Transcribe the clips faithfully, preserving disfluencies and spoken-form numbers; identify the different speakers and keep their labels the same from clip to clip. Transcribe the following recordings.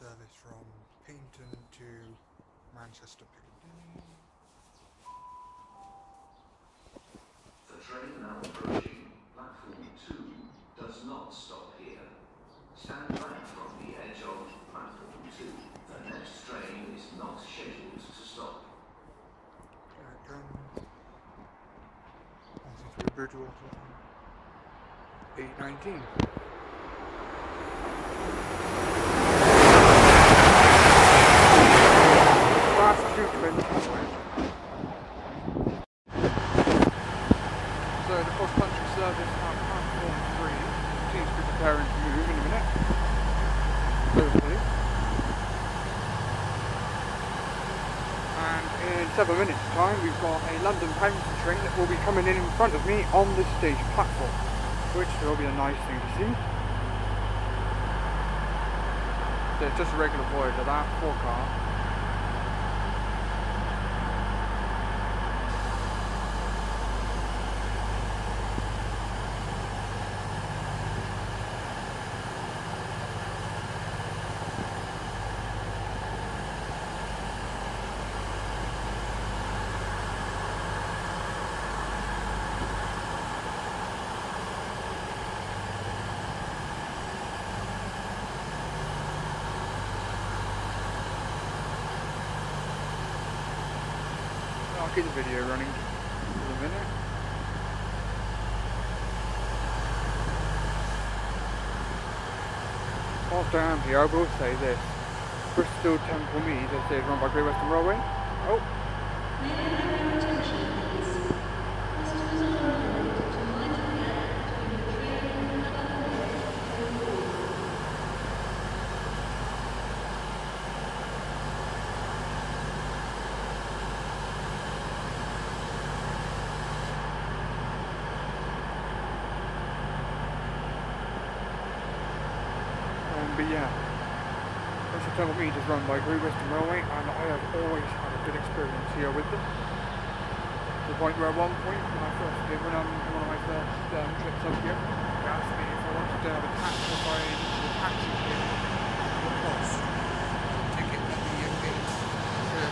Speaker 1: service from Paynton to Manchester Piccadilly.
Speaker 2: The train now approaching platform two does not stop here. Stand back from the edge of platform two. The next train is not scheduled to stop.
Speaker 1: There it comes. Passing through Bridgwater. eight nineteen. Last two twenty. So the cross-country service at platform three seems to be preparing to move in a minute. Hopefully. And in seven minutes time we've got a London Paddington train that will be coming in in front of me on this stage platform, which will be a nice thing to see. So it's just a regular voyage of that, four car. I'll keep the video running for a minute. Whilst I am here, I will say this. Bristol Temple Meads, as is run by Great Western Railway. Oh! But yeah, Bristol Temple Meads is run by Great Western Railway, and I have always had a good experience here with them. To the point where at one point, when I first did, when I'm in one of my first um, trips up here, they asked me if I wanted to have a taxi, if I needed a taxi here, what cost to get the gate to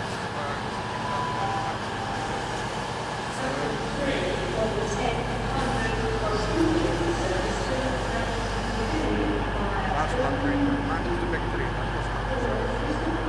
Speaker 1: that's country, Manchester Piccadilly, that's cross country service.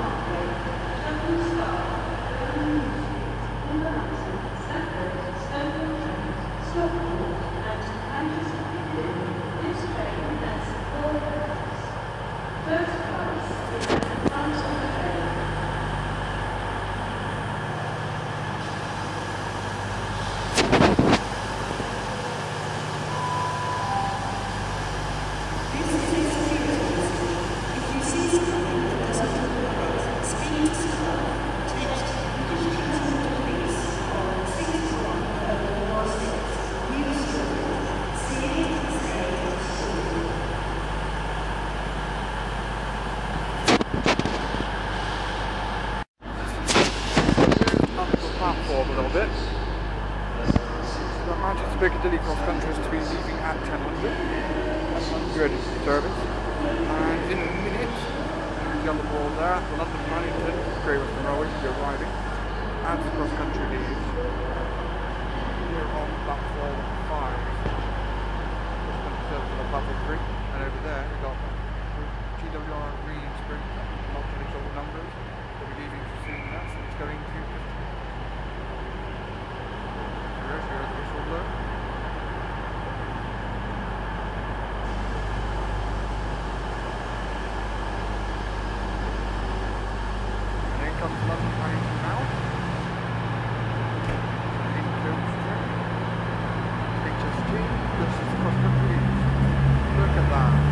Speaker 1: Platform a little bit. So Manchester Piccadilly cross country is to be leaving at ten hundred. Good service. And in a minute, the other ball there, the London Paddington, Great Western Railway will be arriving as the cross country leaves. Here on platform five. Cross country service on platform three. And over there we've got T W R green sprint, multiple total numbers. They'll be leaving soon enough, and it's going to Here's your official look. And in comes London Paddington now. In comes H S T. This is cross country. Look at that.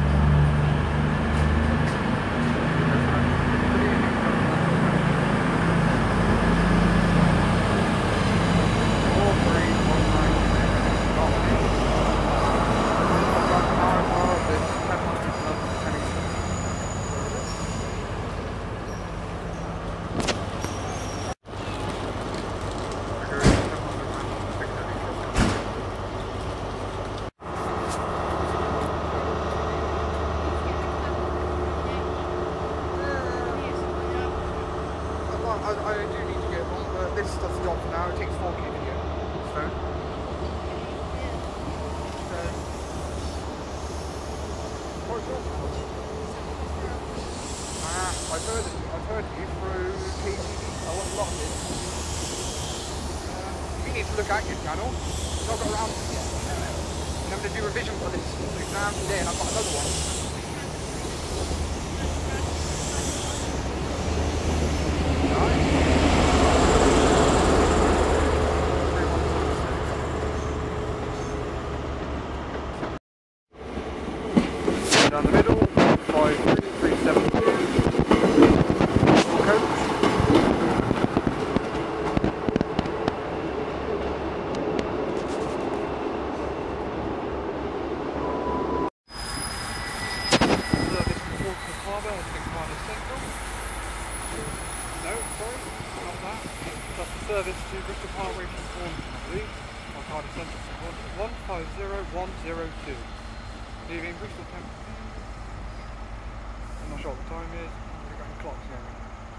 Speaker 1: I, I do need to get one, but this does the job for now. It takes four K to get this phone. So, what's your channel? Ah, I've heard of you. I've heard of you through K T V. I watch a lot of it. Uh, you need to look at your channel. I've not got around to it yet. And I'm going to do revision for this exam today, and I've got another one. Down the middle, five three three seven two. Coach. Service from Portsmouth Harbour has been Cardiff Central. No, sorry, not that. That's the service to Bristol Parkway from Taunton, I believe. Or Cardiff Central from Taunton. one five zero one zero two. Leaving Bristol Temple. I'm not sure what the time is. We've got any clocks going.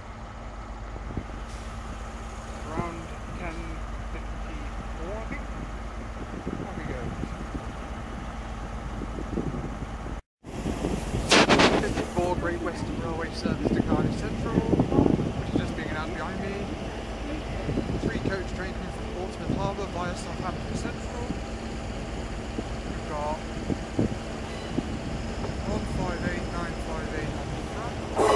Speaker 1: Around ten fifty-four, I think. There we go. fifty-four Great Western Railway service to Cardiff Central, which is just being announced behind me. Three coach train coming from Portsmouth Harbour via Southampton Central. We've got one five eight nine five eight on the front.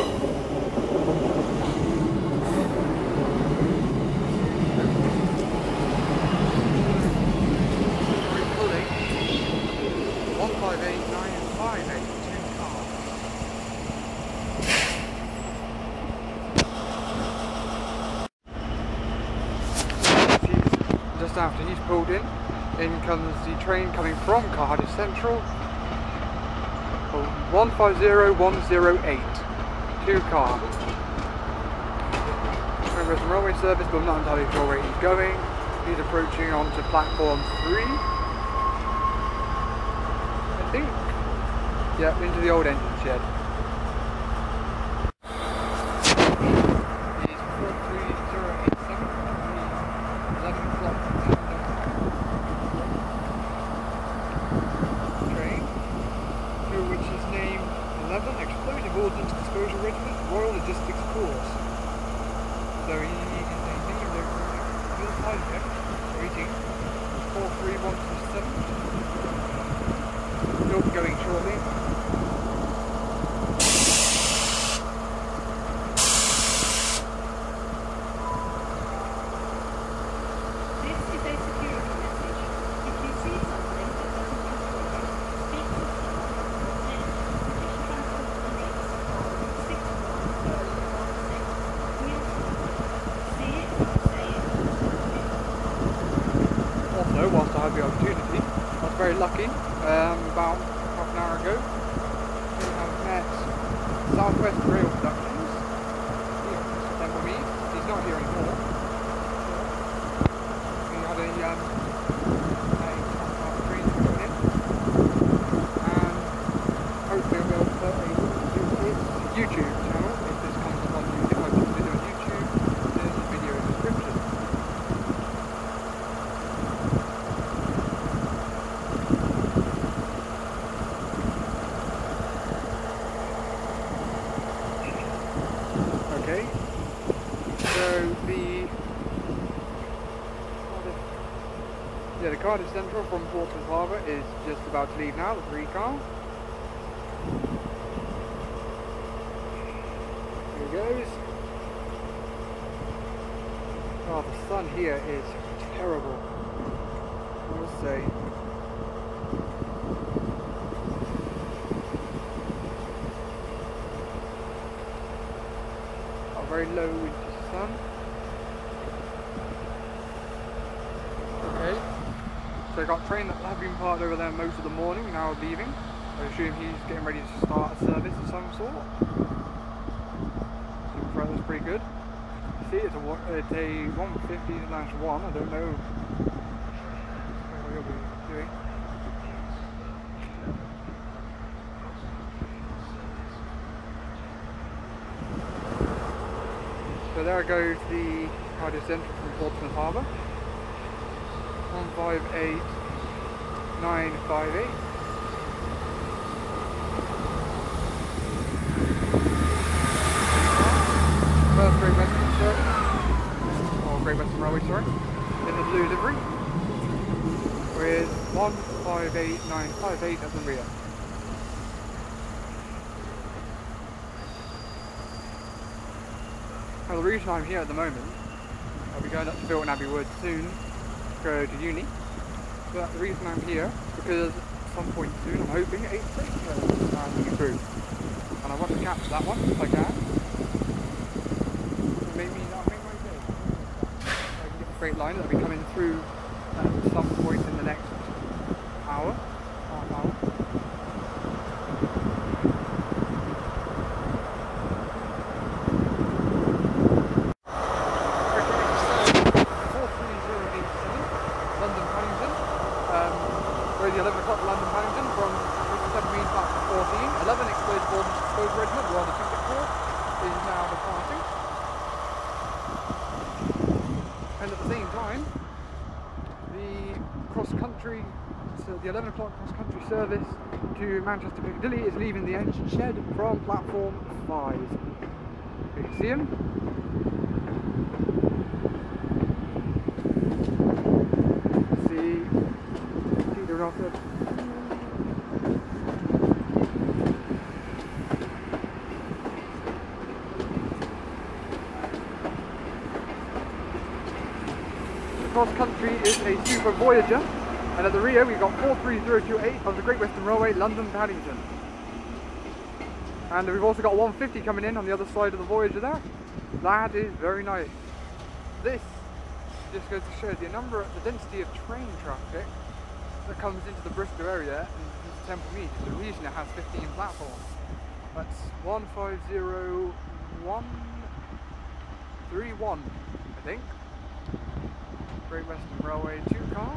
Speaker 1: Sorry, pulling. one five eight nine five eight, two cars. Just after he's pulled in, in comes the train coming from Cardiff Central. one five zero one zero eight, two car. Remember, it's a railway service, but I'm not entirely sure where he's going. He's approaching onto platform three, I think. Yep, into the old engine shed. He's four three zero eight seven, eleven o'clock. Train, which is named eleven Explosive Ordnance Disposal Regiment Royal Logistics Course. So he is a little side check, rating four three one two seven. He'll be going shortly.
Speaker 3: This is a security message. If you see something that doesn't control you, speak to someone. Then, British Transport Police are six one zero one six. We'll see it, say it.
Speaker 1: Also, whilst I have the opportunity, I was very lucky. Um, about half an hour ago, we have met Southwest Rail Productions. Here, September Mead. He's not here anymore. We had a um, a train coming in, and hopefully we'll be able to put a link to his YouTube channel if this comes up on YouTube. If I put the video on YouTube, there's the video description. Okay, so the yeah the Cardiff Central from Portsmouth Harbour is just about to leave now, the three car. Here it goes. Oh, the sun here is terrible, I must say. Very low winter sun. Okay, so I got a train that have been parked over there most of the morning, now leaving. I assume he's getting ready to start a service of some sort. So that's pretty good. See, it's a, it's a one fifty slash one, I don't know what he'll be doing. So there goes the radius entry from Portsmouth Harbour. one five eight nine five eight. First Great Western service, or Great Western Railway, sorry, in the blue livery, with one five eight nine five eight at the rear. Now the reason I'm here at the moment, I'll be going up to Bilton Abbey Wood soon, to go to uni, but the reason I'm here is because at some point soon I'm hoping eight train services are coming through, and I want to catch that one if I can. Maybe that'll make my day. I can get a straight line that'll be coming through at some point in the next hour, half hour. four three zero eight seven, London Paddington. Um, we're the eleven o'clock London Paddington from Bristol Mean platform fourteen. eleven explains Bowes Regiment, we're on the ticket for, is now departing. And at the same time, the cross-country, so the eleven o'clock cross-country service to Manchester Piccadilly is leaving the engine shed from platform five. You can see him. See, see the rocket. Cross country is a Super Voyager, and at the rear we've got four three zero two eight of the Great Western Railway, London Paddington. And we've also got one fifty coming in on the other side of the Voyager there. That is very nice. This just goes to show the number, the density of train traffic that comes into the Bristol area and Temple Mead. The reason it has fifteen platforms. That's one five zero one three one, I think. Great Western Railway two car.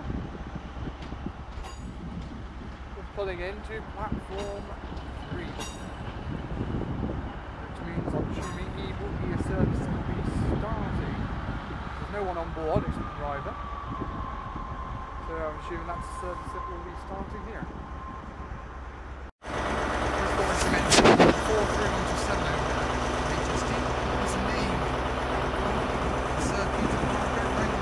Speaker 1: Just pulling into platform three. Which means I'm assuming he will be a service that will be starting. There's no one on board except the driver. So I'm assuming that's a service that will be starting here. Just want to mention four three one two seven H S T is the name of Sir Peter Parker.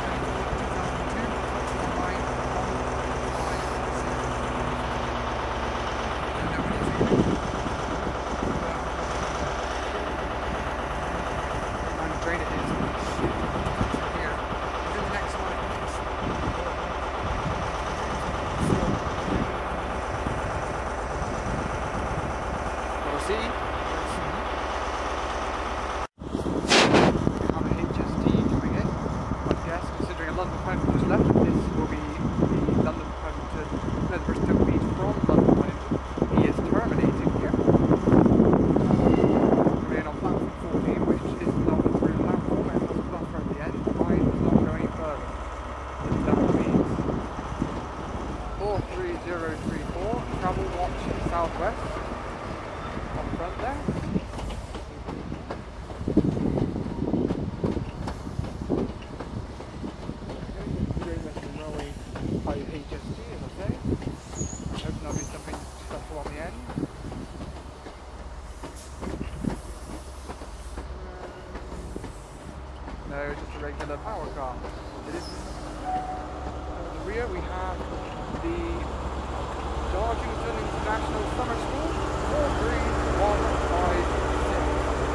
Speaker 1: Regular power car. It is at the rear we have the Dartington International Summer School four three one five six.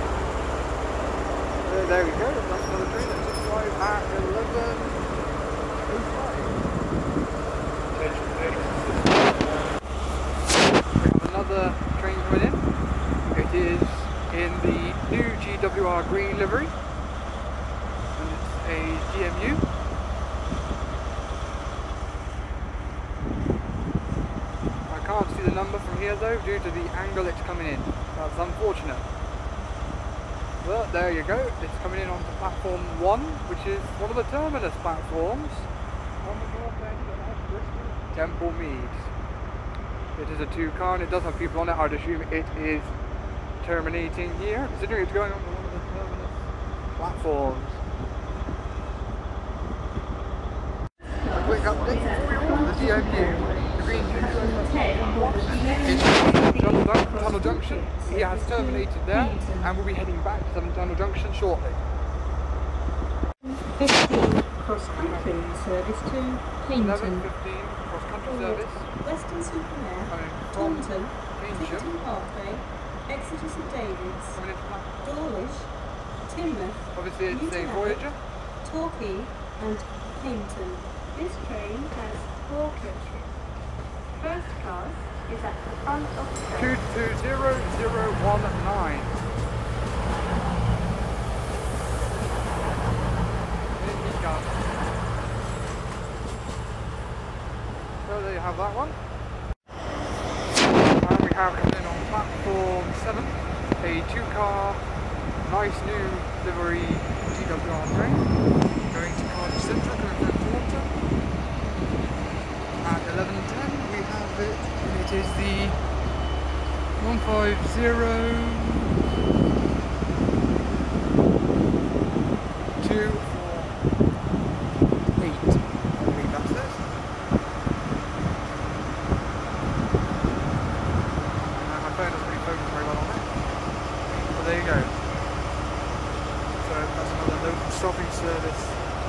Speaker 1: Uh, there we go, that's another train that just arrived at eleven oh five. We have another train coming in. It is in the new G W R green livery. A G M U. I can't see the number from here though due to the angle it's coming in. That's unfortunate. But there you go, it's coming in onto platform one, which is one of the terminus platforms on the north end of Bristol Temple Mead. It is a two car and it does have people on it. I'd assume it is terminating here, considering it's going on to one of the terminus platforms. A quick update for you all, the D M U, the Green Tunnel, Dun Tunnel Junction, he has terminated there and will be heading back to Southern Tunnel Junction shortly.
Speaker 3: fifteen cross-country service to
Speaker 1: eleven
Speaker 3: Paynton.
Speaker 1: fifteen cross-country service
Speaker 3: Western Supermare,
Speaker 1: coming from
Speaker 3: Taunton,
Speaker 1: Paynton,
Speaker 3: Tiverton Parkway, Exeter St David's,
Speaker 1: coming into Blackpool.
Speaker 3: Dawlish, Teignmouth,
Speaker 1: Obviously it's a
Speaker 3: Newton
Speaker 1: Voyager.
Speaker 3: Torquay and Paynton. This train has four coaches. First class is at the front of the
Speaker 1: two
Speaker 3: train.
Speaker 1: two zero zero one nine. Here he comes. So there you have that one. And we have coming in on platform seven, a two car, nice new livery G W R train going to Cardiff Central, coming from Bridgwater. At eleven ten we have it, and it is the one five zero two four eight, I believe that's it. And my phone doesn't really focus very well on it. But there you go. So that's another local stopping service.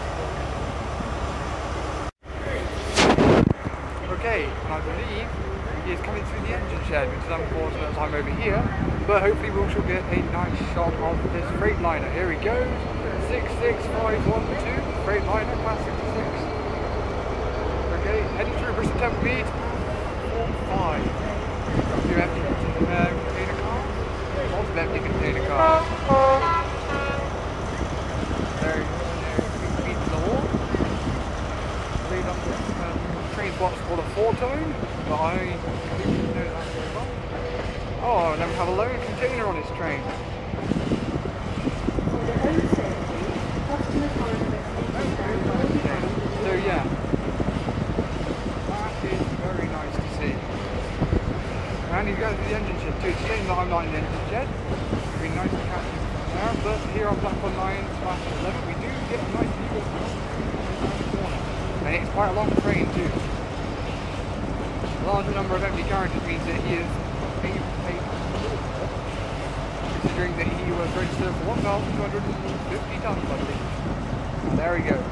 Speaker 1: Okay, and I believe he is coming through the engine shed, which is unfortunate as I'm over here, but hopefully we shall get a nice shot of this Freightliner. Here he goes, six six five one two, Freightliner, class sixty-six. Okay, heading through Bristol Temple Mead, four five. A few empty uh, container cars, lots of empty container cars. There, there, beats the wall. Lead up to um, Trainspotting's called a four-tone, but I didn't know that very well. Oh, and then we have a load container on this train.
Speaker 3: For their own safety, customers are requested to
Speaker 1: Okay, so yeah, that is very nice to see. And he's going through the engine shed too. It's a shame that I'm not in the engine shed. It'd be nice to catch him from there, but here on platform nine slash eleven we do get a nice view of the corner. And it's quite a long train too. A larger number of empty carriages means that he is able to take considering that he was registered for one thousand two hundred fifty tons, I believe. And there he goes.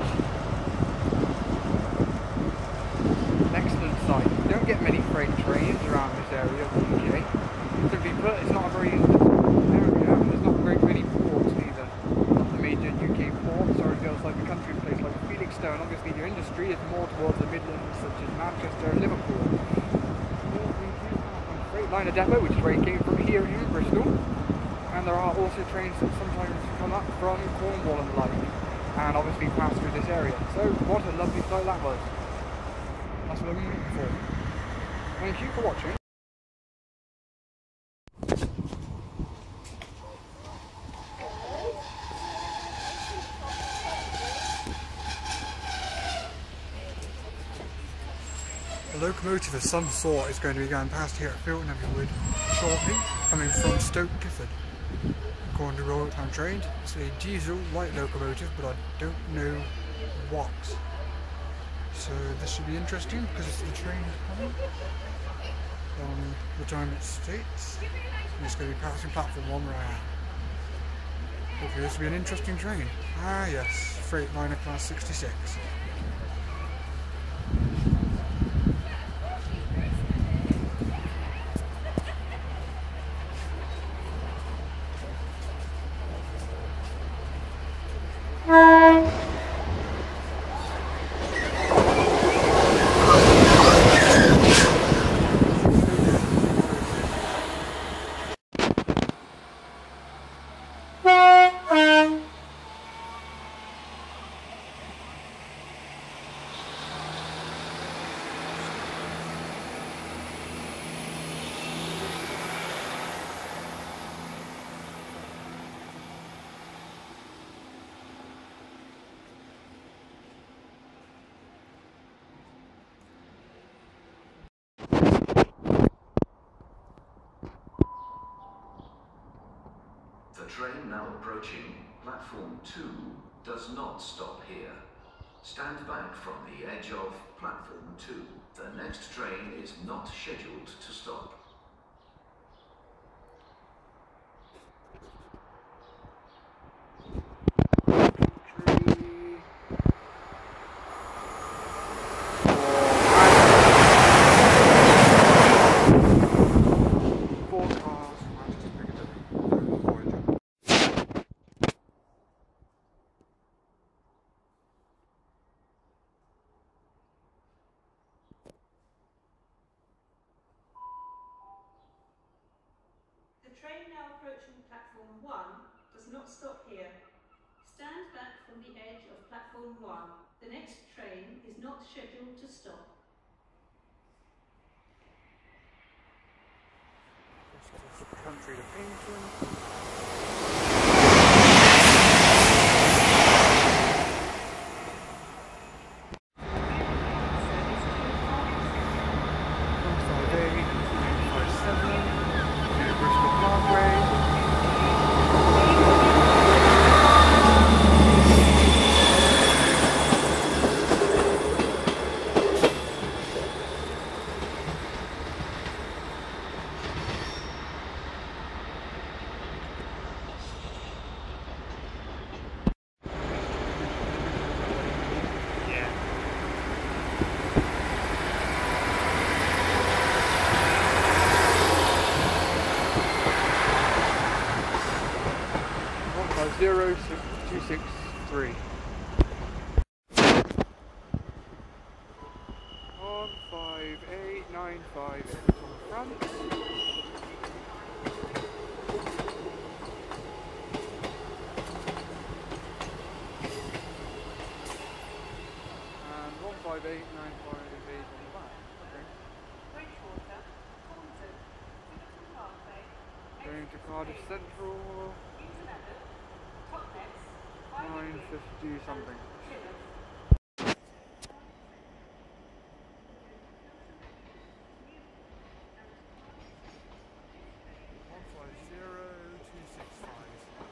Speaker 1: An excellent sight. You don't get many freight trains around this area of the U K. Simply put, it's not a very area, and there's not very many ports either. Not the major U K ports, or it goes like a country place like Felixstowe. Obviously your industry is more towards the Midlands, such as Manchester and Liverpool. Freightliner depot, which is where it came from, here in Bristol, and there are also trains that sometimes come up from Cornwall and the like, and obviously pass through this area. So what a lovely sight that was. That's what I'm looking for. Thank you for watching. A locomotive of some sort is going to be going past here at Filton Everwood shortly, coming from Stoke Gifford. According to Royal Time Trained, it's a diesel light locomotive, but I don't know what. So this should be interesting because it's the train coming on the time it states, and it's going to be passing platform one where I am. Hopefully this will be an interesting train. Ah yes, Freightliner class sixty-six.
Speaker 2: train now approaching platform two does not stop here. Stand back from the edge of platform two. The next train is not scheduled to stop.
Speaker 3: The train now approaching platform one does not stop here. Stand back from the edge of platform one. The next train is not scheduled to stop.
Speaker 1: Country to Paynton. Zero six two six three. One five eight nine five eight on the front. And one five eight nine five eight on the back. Okay.
Speaker 3: Bridgwater, Taunton, Tiverton Parkway,
Speaker 1: Going to Cardiff Central. Nine fifty something. One five zero two six five.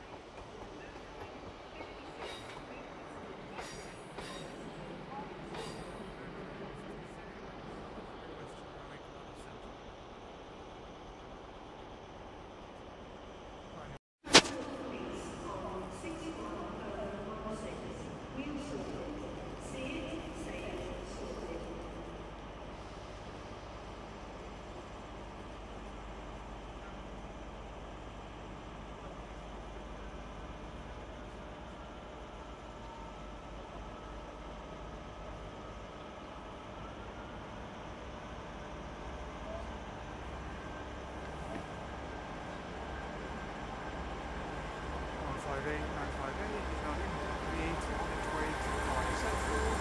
Speaker 1: five eight nine five eight is not in created its way to Cardiff Central.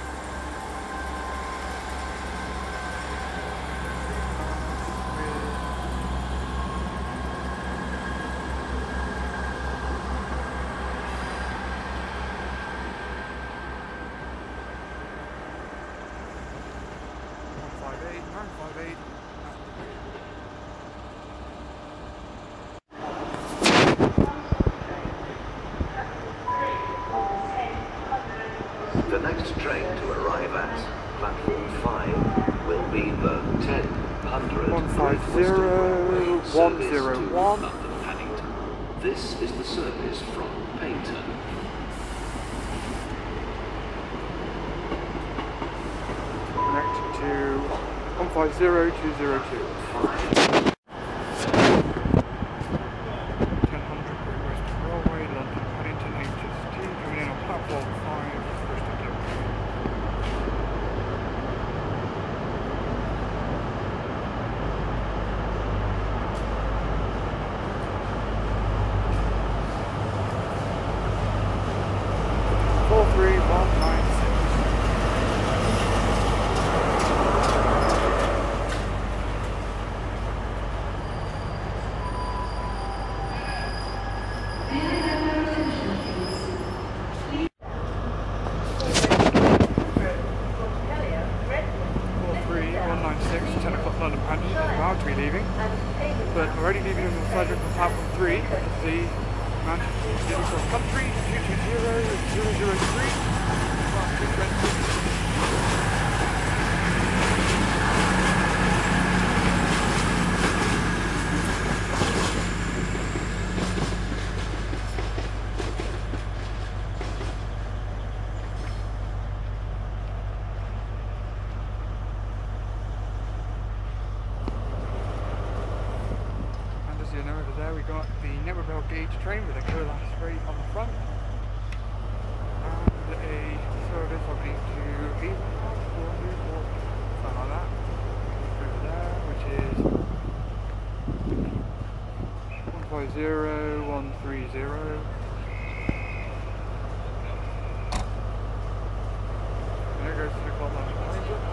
Speaker 1: One five eight nine five eight.
Speaker 2: The next train to arrive at platform five will be the ten hundred
Speaker 1: one five zero one zero one.
Speaker 2: London Paddington. This is the service from Paynton.
Speaker 1: Connect to one five zero two zero two. ten hundred Bridgwater Railway, London Paddington, H S T, coming in on platform five, Bristol Depot. four three one nine six. ten o'clock London Paddington is about to be leaving, but already leaving on the side from platform three. You can see country two two zero zero zero three. Class two twenty. And as you know, over there we got the Never Bell gauge train with a coalesce rate on the front. And a service I believe to Avonhouse or Newport, something like that. Over there, which is one five zero one three zero. And there goes to the club line behind it.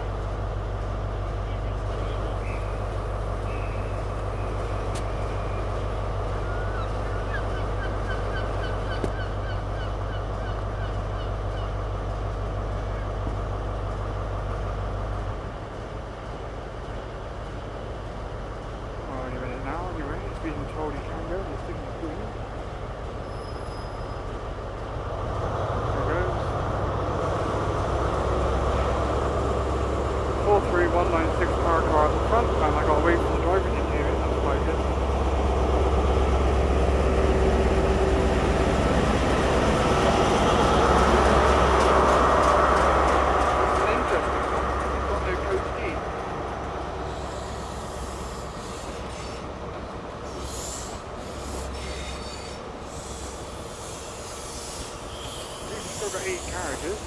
Speaker 1: Being told he can go, the signal's green. There goes. four three one nine six power car at the front, and I got away from the driver to do it, that's quite good. This is interesting, it's got no code key. Still got eight carriages.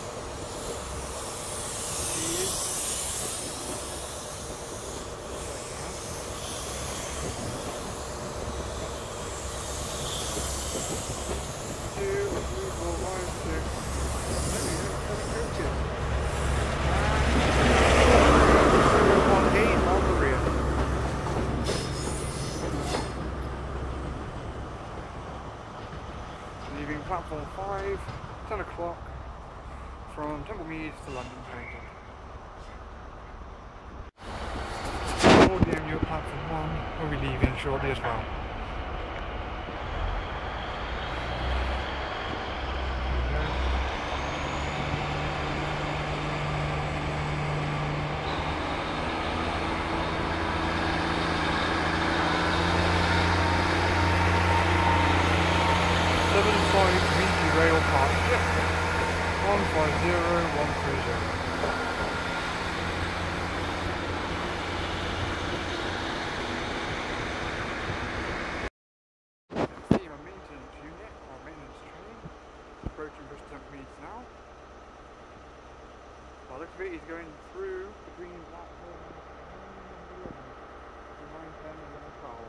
Speaker 1: Jeez. Two, three, four, five, six. There we go, seven coaches. And one eight on the rear. Leaving platform five. ten o'clock from Temple Meads to London Paddington. four D M U platform one will be leaving shortly as well. seven five V G Rail Partnership one five zero one three zero. See my maintenance unit or maintenance train approaching Bristol Meads now. By the look of it, he's going through between platform nine, ten, eleven, twelve.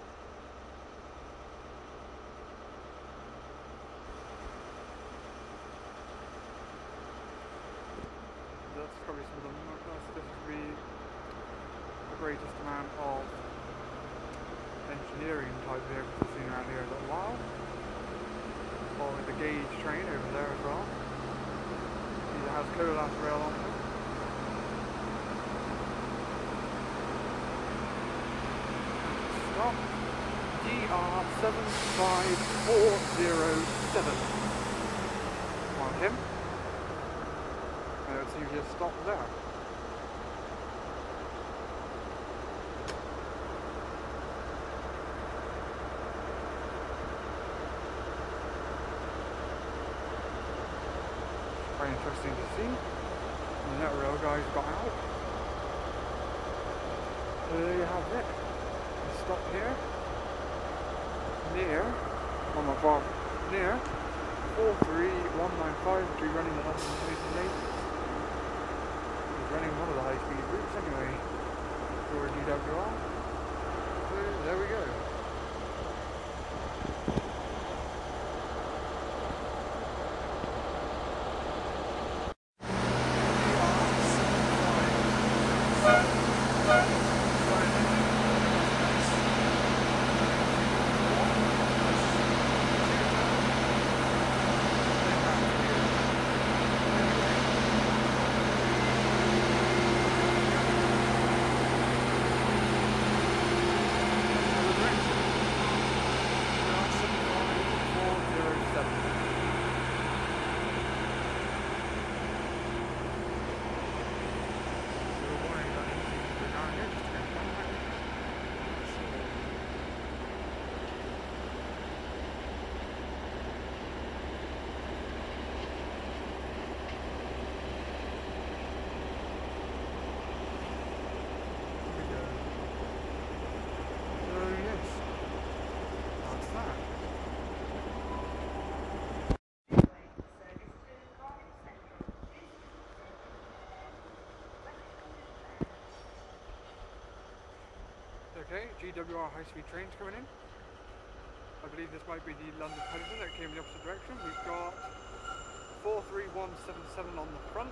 Speaker 1: That's probably some of the most, this would be the greatest amount of engineering type vehicles I've seen around here in a little while. Following the gauge train over there as well. It has coalesce rail on it. Stop. D R seven five four zero seven. Mark him. So you just stop there. Very interesting to see. The net rail guys got out. So there you have it. Stop here. Near, on my bar, near four three one nine five, which will be running the London Paddington. Running one of the high-speed routes anyway for D W R. So there we go. G W R high-speed trains coming in. I believe this might be the London Paddington that came in the opposite direction. We've got four three one seven seven on the front.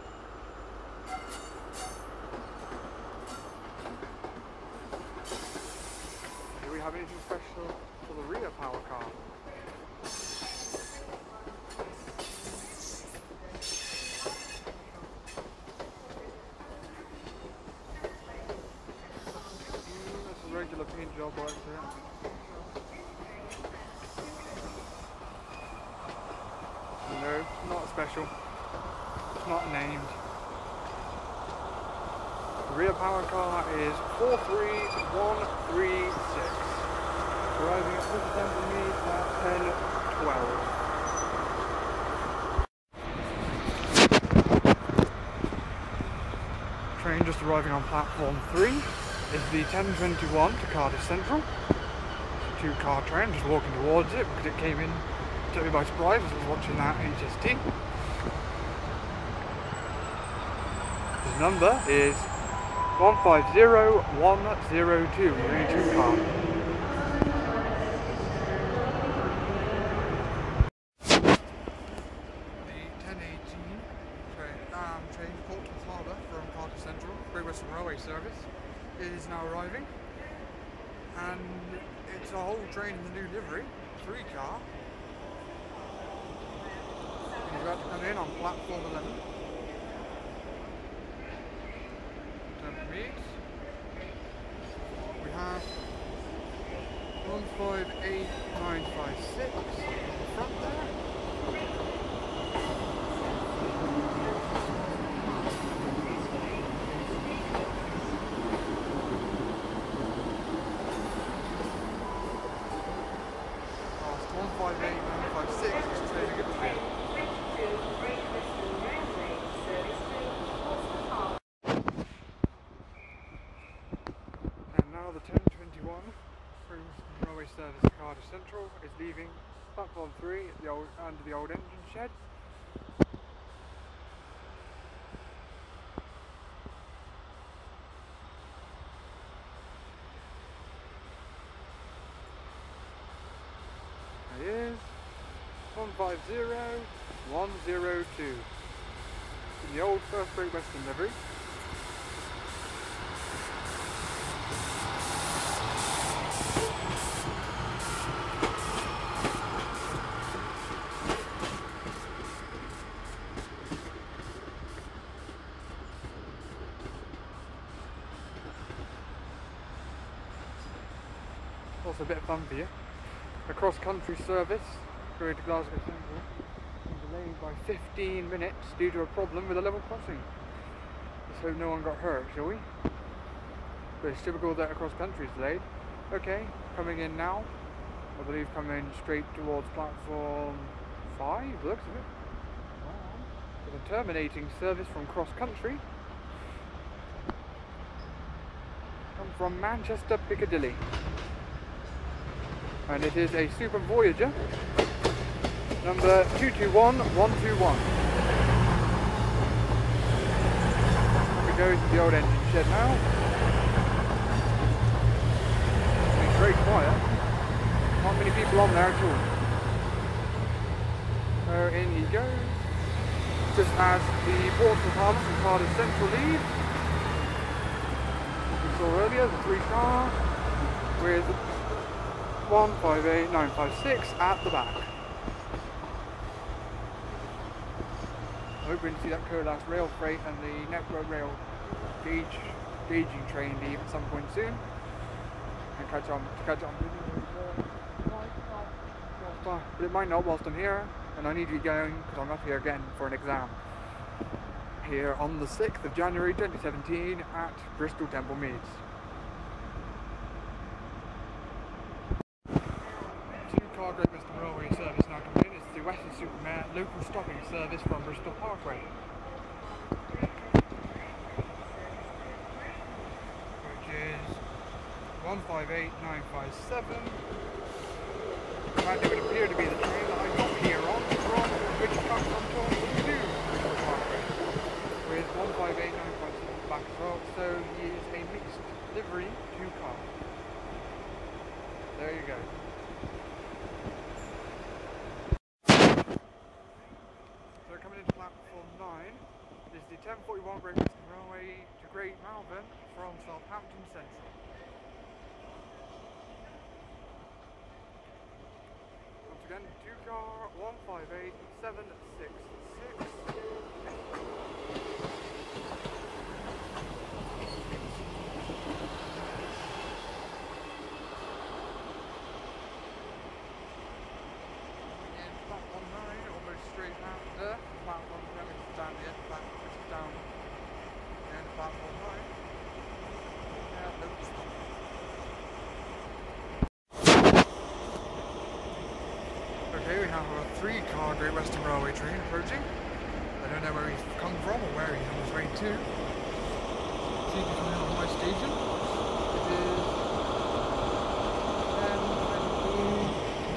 Speaker 1: Do we have anything special for the rear power car? Mm, that's a regular paint job right there. No, not special. It's not named. The rear power car is four three one three six. Arriving at Bristol Temple Mead at ten twelve. Train just arriving on platform three is the ten twenty-one to Cardiff Central. It's a two-car train, just walking towards it because it came in. Took me by surprise as I was watching that H S T. The number is one five zero one zero two, only two car. The ten eighteen train, um, train to Portsmouth Harbour from Cardiff Central, Great Western Railway service, is now arriving. And it's a whole train in the new livery, three car. He's about to come in on platform eleven. Temple Meads. We have one five eight nine five six on the front there. Past one five eight nine five six is trading at the rear. The ten twenty-one from Railway Service Cardiff Central is leaving platform three at the old, under the old engine shed. There he is, one five zero one zero two, in the old First Great Western livery. Also a bit of fun for you. A cross-country service going to Glasgow Central was delayed by fifteen minutes due to a problem with a level crossing. Let's hope no one got hurt, shall we? But it's typical that a cross-country is delayed. Okay, coming in now. I believe coming straight towards platform five, looks of it. With a terminating service from cross-country. Come from Manchester, Piccadilly. And it is a Super Voyager, number two two one one two one. We go to the old engine shed now. It's very quiet. Not many people on there at all. So in he goes. Just as the Portsmouth Harbour from Cardiff Central leave. As we saw earlier, the three car with one five eight nine five six at the back. I'm hoping to see that Colas rail freight and the Network Rail gauge gauging train leave at some point soon, and catch on to catch on. But it might not whilst I'm here, and I need to be going because I'm up here again for an exam. Here on the sixth of January twenty seventeen at Bristol Temple Meads. Great Western Railway service now coming in. It's the Western Supermare local stopping service from Bristol Parkway. Which is one five eight nine five seven. That would appear to be the train that I got here on from which comes on to Bristol Parkway. With one five eight nine five seven back as well. So he is a mixed livery two car. ten forty-one Great Western Railway to Great Malvern from Southampton Central. Once again, two car one five eight seven six six. Platform nine, almost straight after. Platform seven is down the end, platform is down the end of platform nine. Yeah, nope. Okay, we have a three car Great Western Railway train approaching. I don't know where he's come from or where he's on his way to. See if he's coming on my station. It is ten twenty.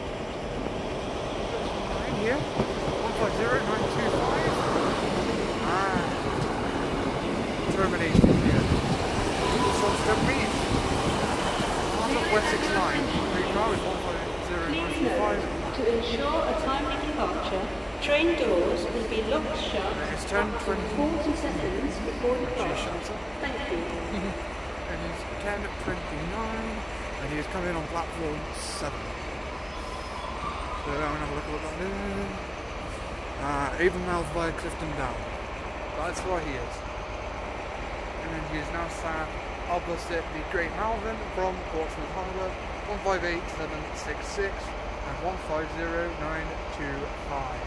Speaker 1: Here, one five zero nine two five, and termination here. This one's to me. West six nine, three car is one five zero nine two five.
Speaker 3: To ensure a timely departure, train doors will be locked shut
Speaker 1: It's ten twenty.
Speaker 3: forty seconds before departure. Thank you.
Speaker 1: And it's ten twenty-nine, and he is coming on platform seven. So I'm going to have a look at what that is. Uh, Avonmouth via Clifton Down. That's where he is. And then he is now sat opposite the Great Malvern from Portsmouth Harbour, one five eight seven six six and one five zero nine two five.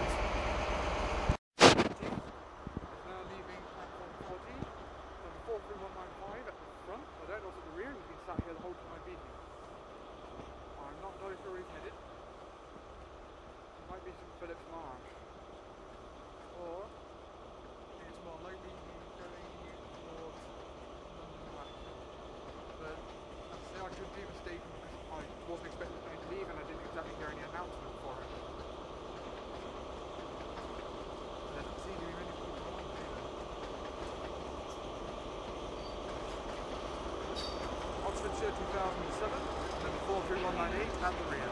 Speaker 1: Is now leaving platform fourteen. Number four three one nine five at the front. I don't know what's at the rear. He's been sat here the whole time I've been here. I'm not entirely sure where he's headed. Might be some Phillips Marsh, or I think it's more likely he's going towards London. But I'd say I could be mistaken because I wasn't expecting him to leave and I didn't exactly hear any announcement for it. There doesn't seem to be many people on here. Oxfordshire two thousand seven, number four three one nine eight at the rear.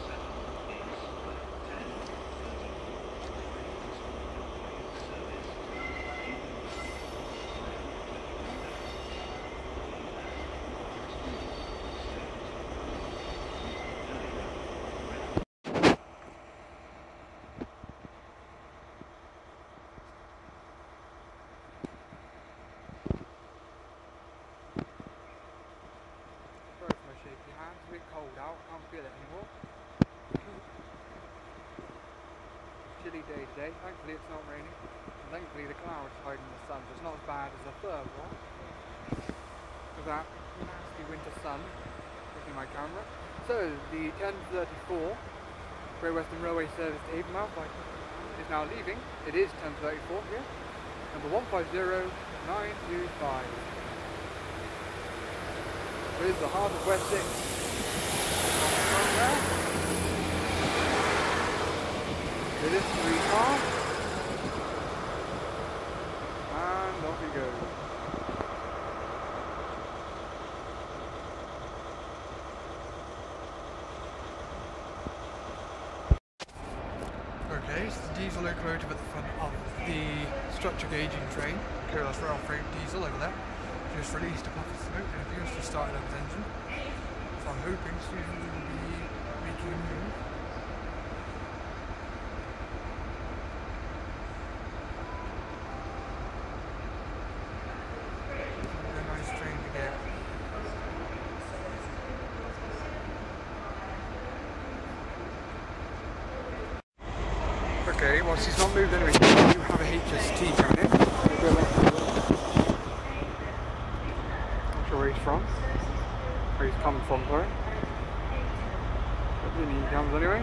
Speaker 1: It's a bit cold out, can't feel it anymore. Chilly day today, thankfully it's not raining. And thankfully the clouds hiding the sun, so it's not as bad as the third one. With that nasty winter sun hitting my camera. So the ten thirty-four Great Western Railway service to Avonmouth is now leaving. It is ten thirty-four here. Number one five zero nine two five. With the Heart of Wessex. It is three car. And off he goes. Okay, so the diesel locomotive at the front of the structure gauging train. Okay, that's rail freight diesel over there. Just released a puff of smoke and appears to have started up his engine. So I'm hoping soon we will be making a move. It's a nice train to get. Okay, whilst he's not moved anyway, we do have a H S T coming in. Where he's from, where he's come from, sorry. But in he comes anyway.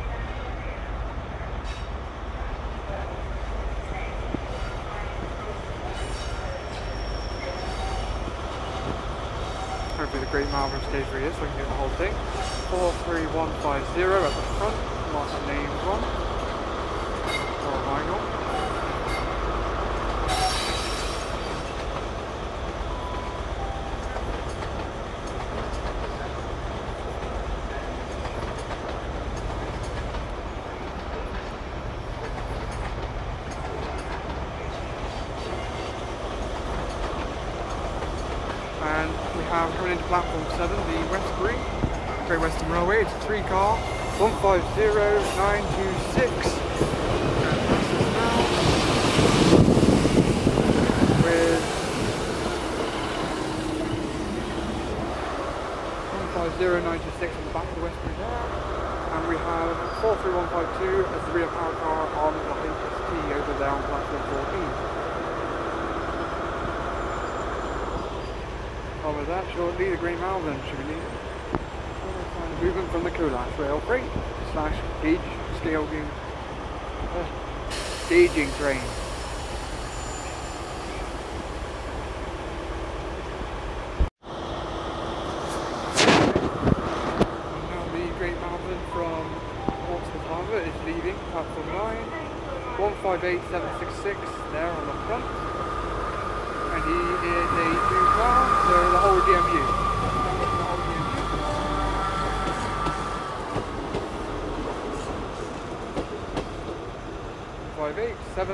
Speaker 1: Hopefully the Great Malvern stays where he is so we can get the whole thing. four three one five zero at the front, mark the names on. Or vinyl. now coming into platform seven, the Westbury Great Western Railway. It's a three car, one five zero nine two six. With one five zero nine two six on the back of the Westbury there. And we have four three one five two as the rear power car on the H S T over there on platform fourteen. Over that shortly, the Grey Malvern should be needed. Movement from the Coolash Rail Freight slash gauge scaling uh, staging train. Now the Great Malvern from Portsmouth Harbour is leaving platform nine, one five eight seven six six there on the front. And he is a two car, so the whole D M U. The whole D M U. five eight seven.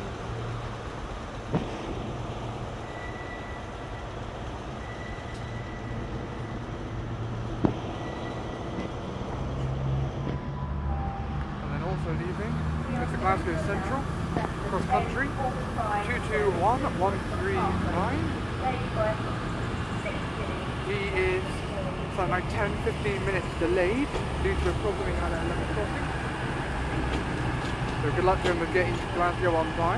Speaker 1: And then also leaving is the Glasgow Central. Cross country, two two one one three nine. He is something like ten to fifteen minutes delayed due to a problem he had at eleven crossing. So good luck to him with getting to Glasgow on time.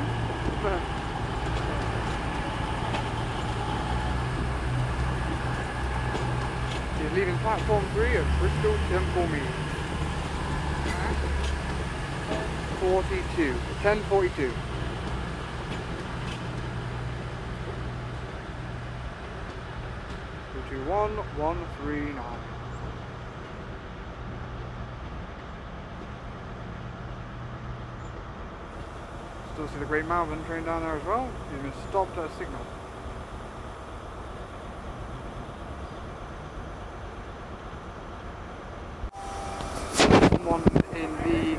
Speaker 1: He's leaving platform three at Bristol Temple Mead. forty-two, ten forty-two. two two one one three nine. Still see the Great Malvern train down there as well. He's been stopped at a signal. Someone in the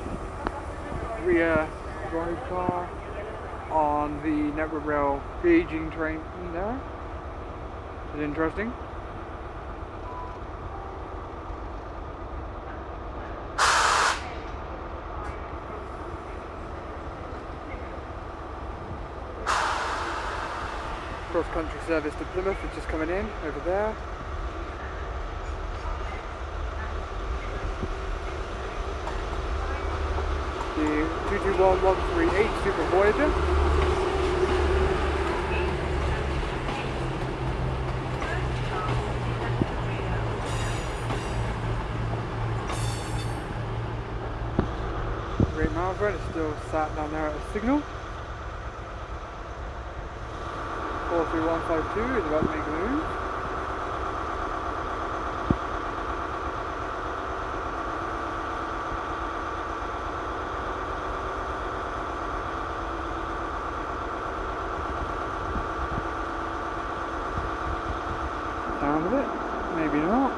Speaker 1: rear drive car on the Network Rail gauging train in there. It's interesting. Cross country service to Plymouth is just coming in over there. The two two one one three eight Super Voyager. Great Malvern is still sat down there at a signal. four three one five two is about to make a move. Sound of it? Maybe not.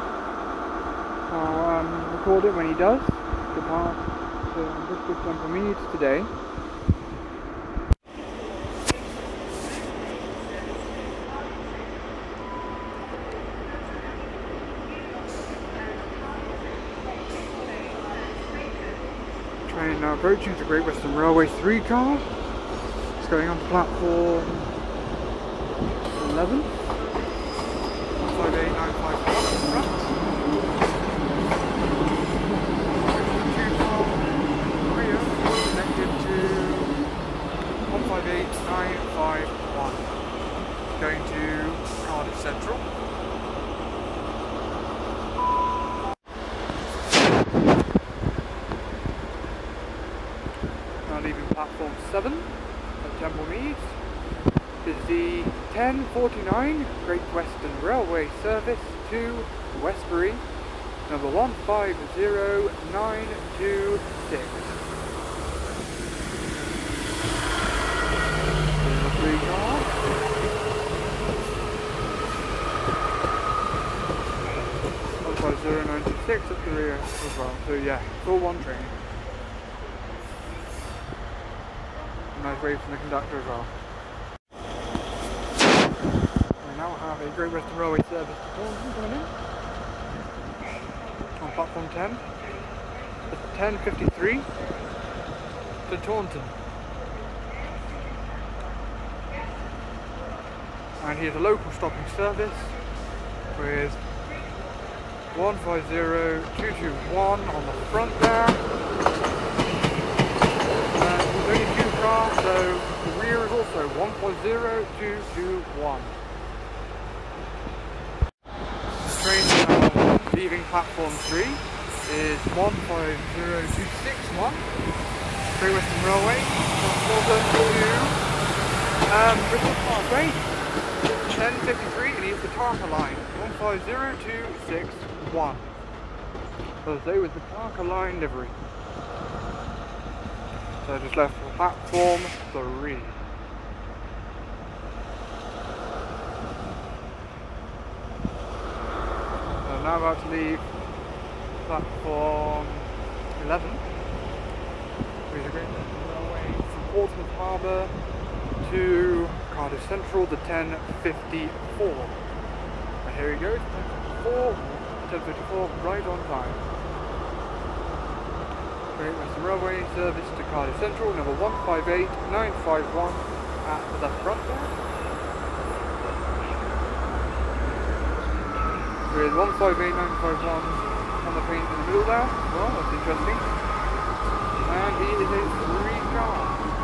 Speaker 1: I'll um, record it when he does. Depart to Bristol Temple Meads today. Train now approaching the Great Western Railway three car. It's going on to platform eleven. one five eight nine five one in front. Connected to one five eight nine five one. Going to Cardiff Central. Leaving platform seven at Temple Meads is the ten forty-nine Great Western Railway service to Westbury, number one five zero nine two six. Three car. one five zero nine two six at the rear as well, so yeah, full one train. Nice wave from the conductor as well. We now have have a Great Western Railway service to Taunton coming in. On platform ten. The ten fifty-three to Taunton. And here's a local stopping service with one five zero two two one on the front there. And there's only two cars, so the rear is also one five zero two two one. The train now leaving platform three is one five zero two six one. Great Western Railway from Northern to um, Bristol Parkway. ten fifty-three, and here's the Tarka line, one five zero two six one. So they with the Tarka line livery. So I just left for platform three. So I'm now about to leave platform eleven. With the Great Western Railway from Portsmouth Harbour to Cardiff Central, the ten fifty-four. And here he goes, ten fifty-four, right on time. Great Western Railway service to Cardiff Central, number one five eight nine five one at the front there. With one five eight nine five one on the paint in the middle there. Well, that's interesting. And he is a three car.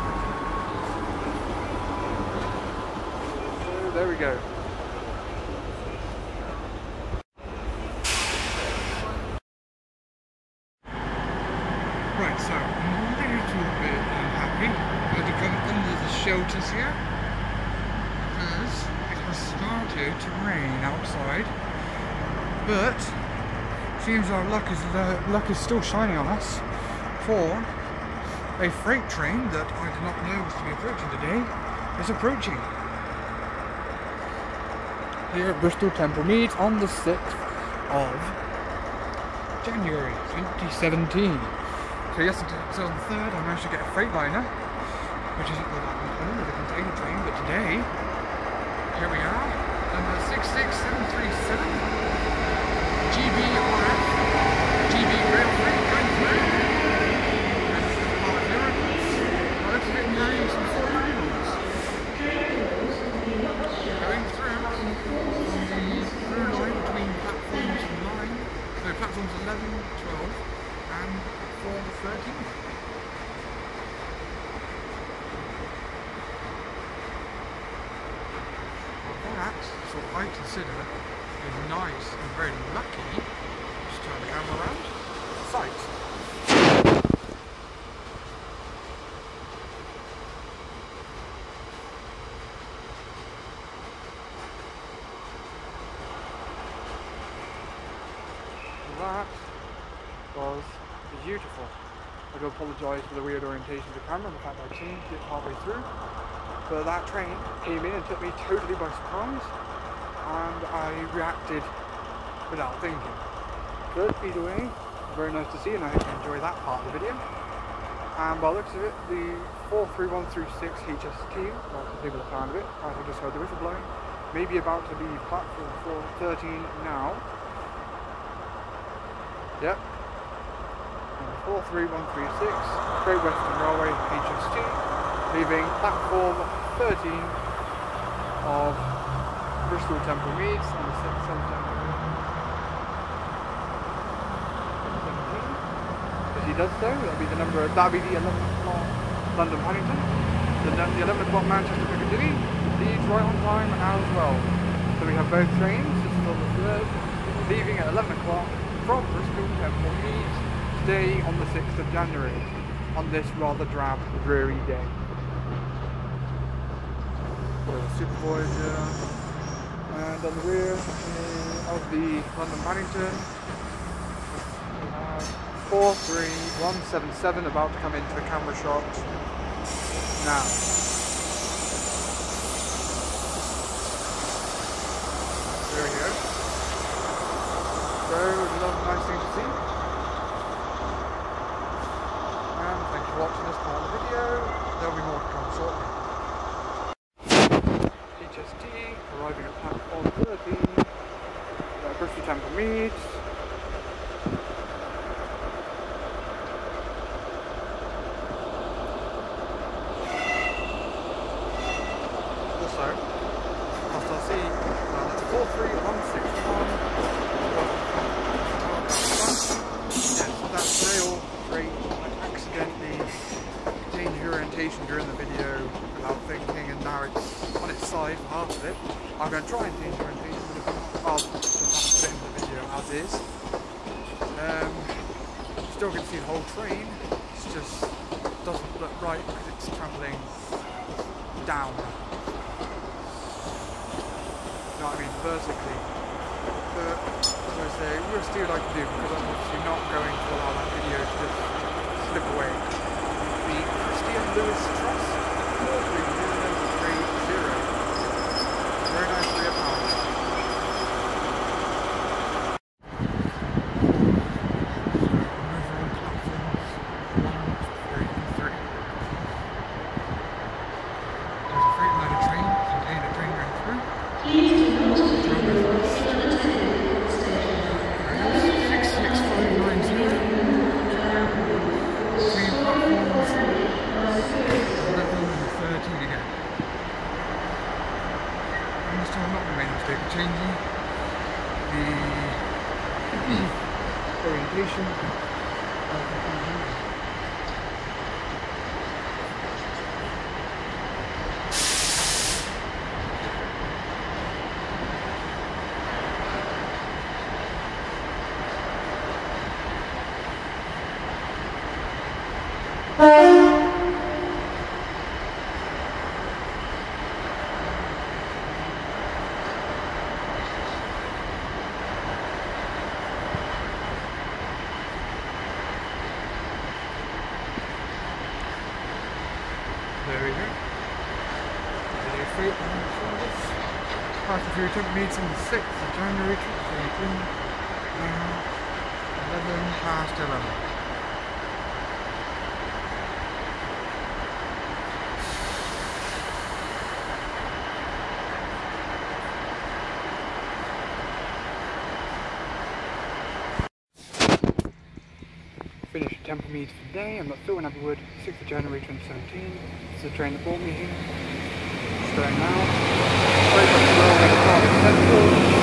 Speaker 1: There we go. Right, so I'm a little bit unhappy going to come under the shelters here because it has started to rain outside, but seems our luck is uh, luck is still shining on us for a freight train that I did not know was to be approaching today is approaching. Here at Bristol Temple Meads on the sixth of January twenty seventeen. So yesterday, so on the third, I managed to get a Freightliner, which isn't the like component of the container train, but today, here we are, number six six seven three seven, G B R F, G B Rail Freight going through, and this is part of Europe. Well, looks a bit carrying some four miles. Going through on the through line between platforms nine, no, platforms eleven, twelve, and platform thirteen. Well, that is what I consider is nice and very lucky. Just turn the camera around. Sight. That was beautiful. I do apologise for the weird orientation of the camera and the fact that I changed it halfway through. But that train came in and took me totally by surprise, and I reacted without thinking. But either way, very nice to see, and I hope you enjoy that part of the video. And by the looks of it, the four three one three six H S T, well, that's a big sound of it, I just heard the whistle blowing, may be about to leave platform four thirteen now. Yep. Number four three one three six, Great Western Railway H S T, leaving platform thirteen of Bristol Temple Meads on the sixth of January. seventeen. As he does so, that'll be the number, that'll be the eleven o'clock London Paddington. The, the eleven o'clock Manchester Piccadilly leaves right on time as well. So we have both trains, this is on the third, leaving at eleven o'clock from Bristol Temple Meads today on the sixth of January, on this rather drab, dreary day. Super Voyager, and on the rear uh, of the London Paddington, we have four three one seven seven about to come into the camera shot now. There we go. So, another nice thing to see. And thanks for watching this part of the video. There will be more to come shortly. H S T arriving at platform thirty. Meads. Also, whilst I see uh, that's four three one six one. Yeah, so that's rail freight. I accidentally changed the orientation during the video without thinking, and now it's on its side, half of it. I'm going to try and change the orientation, but if I'm, I'll just have to put it in the video as is. Um, still can see the whole train. It just doesn't look right because it's travelling down. You know what I mean? Vertically. But as I say, we'll see what I can do because I'm obviously not going to allow that video to just slip away. The Christian Lewis Trust four three zero three zero. Very nicely apart. Changing the orientation of the computer. There we go. Video free on the service. Party for your took meets on the sixth of January twenty eighteen. Now eleven past eleven. Finished Temple Meads for the day. I'm at Phil and Abbeywood, sixth of January twenty seventeen. This is the train that brought me here. It's going now. Straight up the railway to Central.